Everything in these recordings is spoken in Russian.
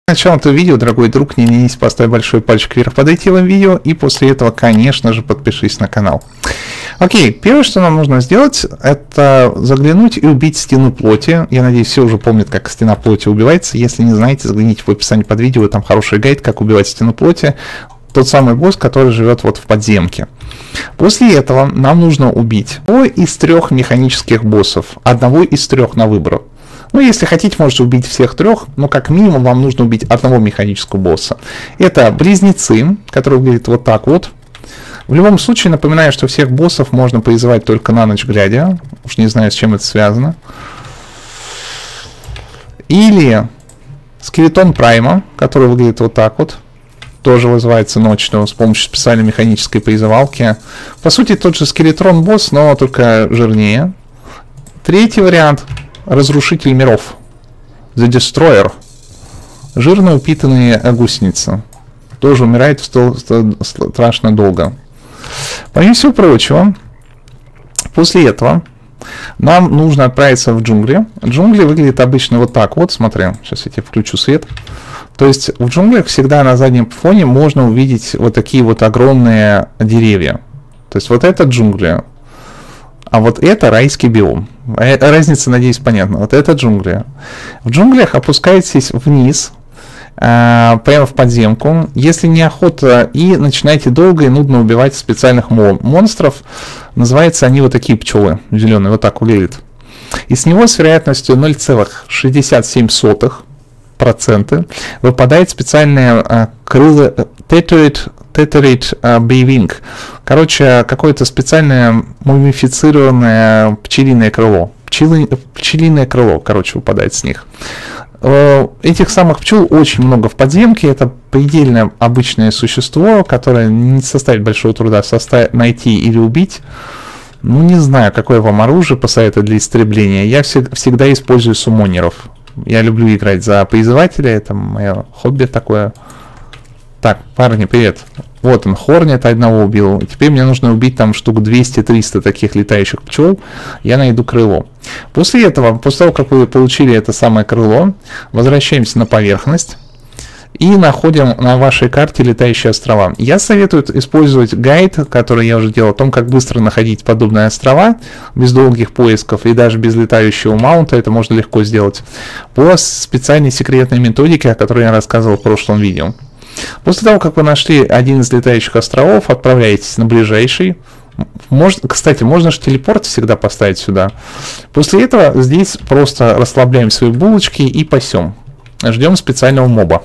Начало этого видео, дорогой друг, не ленись, поставь большой пальчик вверх под этим видео, и после этого, конечно же, подпишись на канал. Окей, первое, что нам нужно сделать, это заглянуть и убить стену плоти. Я надеюсь, все уже помнят, как стена плоти убивается. Если не знаете, загляните в описании под видео, там хороший гайд, как убивать стену плоти. Тот самый босс, который живет вот в подземке. После этого нам нужно убить одного из 3 механических боссов. Одного из 3 на выбор. Ну, если хотите, можете убить всех 3, но как минимум вам нужно убить одного механического босса. Это близнецы, которые выглядят вот так вот. В любом случае, напоминаю, что всех боссов можно призывать только на ночь глядя. Уж не знаю, с чем это связано. Или скелетон Прайма, который выглядит вот так вот. Тоже вызывается ночью с помощью специальной механической призывалки. По сути, тот же скелетрон босс, но только жирнее. Третий вариант. Разрушитель миров. The Destroyer. Жирно упитанные гусеницы. Тоже умирает страшно долго. Помимо всего прочего, после этого нам нужно отправиться в джунгли. Джунгли выглядят обычно вот так вот. Смотри, сейчас я тебе включу свет. То есть в джунглях всегда на заднем фоне можно увидеть вот такие вот огромные деревья. То есть вот это джунгли. А вот это райский биом. Разница, надеюсь, понятна. Вот это джунгли. В джунглях опускаетесь вниз, прямо в подземку. Если неохота, и начинаете долго и нудно убивать специальных монстров. Называются они вот такие пчелы. Зеленые, вот так выглядят. И с него с вероятностью 0,67% выпадает специальное крыло Tethered Beewing. Короче, какое-то специальное мумифицированное пчелиное крыло. Пчелиное крыло, короче, выпадает с них. Этих самых пчел очень много в подземке. Это предельно обычное существо, которое не составит большого труда найти или убить. Ну, не знаю, какое вам оружие посоветую для истребления. Я всегда использую суммонеров. Я люблю играть за призывателя. Это мое хобби такое. Так, парни, привет. Вот он, Хорнет одного убил. Теперь мне нужно убить там штук 200-300 таких летающих пчел. Я найду крыло. После этого, после того, как вы получили это самое крыло, возвращаемся на поверхность и находим на вашей карте летающие острова. Я советую использовать гайд, который я уже делал, о том, как быстро находить подобные острова, без долгих поисков и даже без летающего маунта. Это можно легко сделать по специальной секретной методике, о которой я рассказывал в прошлом видео. После того, как вы нашли один из летающих островов, отправляетесь на ближайший. Кстати, можно же телепорт всегда поставить сюда. После этого здесь просто расслабляем свои булочки и пасем. Ждем специального моба.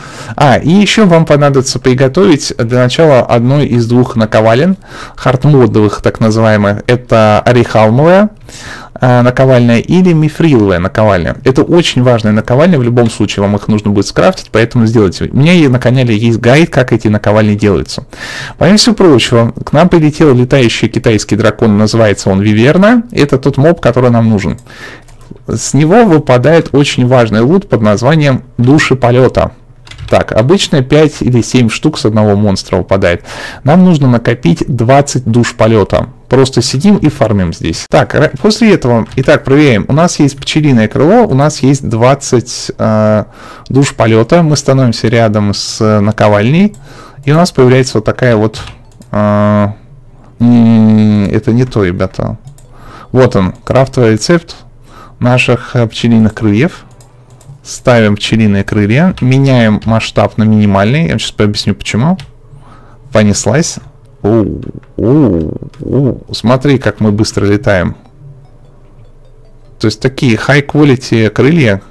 И еще вам понадобится приготовить для начала одной из 2 наковален, хардмодовых так называемых. Это орехалмовая наковальня или мифриловая наковальня. Это очень важная наковальня, в любом случае вам их нужно будет скрафтить, поэтому сделайте. У меня на канале есть гайд, как эти наковальни делаются. Помимо всего прочего, к нам прилетел летающий китайский дракон, называется он Виверна. Это тот моб, который нам нужен. С него выпадает очень важный лут под названием Души полета. Так, обычно 5 или 7 штук с одного монстра выпадает. Нам нужно накопить 20 душ полета. Просто сидим и фармим здесь. Так, после этого, итак, проверяем. У нас есть пчелиное крыло, у нас есть 20 душ полета. Мы становимся рядом с наковальней. И у нас появляется вот такая вот... это не то, ребята. Вот он, крафтовый рецепт наших пчелиных крыльев. Ставим пчелиные крылья, меняем масштаб на минимальный. Я сейчас пообъясню почему. Понеслась. Смотри, как мы быстро летаем. То есть такие high quality крылья.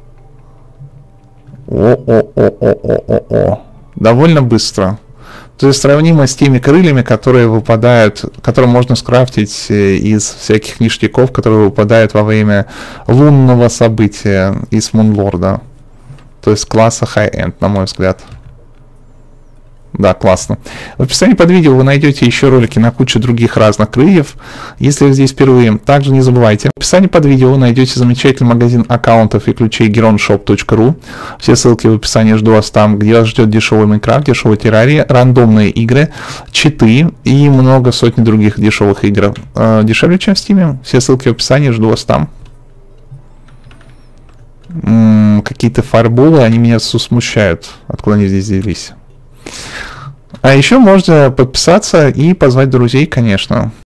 Довольно быстро. То есть сравнимо с теми крыльями, которые выпадают, которые можно скрафтить из всяких ништяков, которые выпадают во время лунного события из Мунлорда. То есть класса high-end, на мой взгляд. Да, классно. В описании под видео вы найдете еще ролики на кучу других разных крыльев. Если вы здесь впервые, также не забывайте. В описании под видео вы найдете замечательный магазин аккаунтов и ключей geronshop.ru. Все ссылки в описании, жду вас там, где вас ждет дешевый Майнкрафт, дешевый террария, рандомные игры, читы и много сотни других дешевых игр. Дешевле, чем в Steam. Все ссылки в описании, жду вас там. какие-то фаерболы, они меня смущают. Откуда они здесь взялись? А еще можно подписаться и позвать друзей, конечно.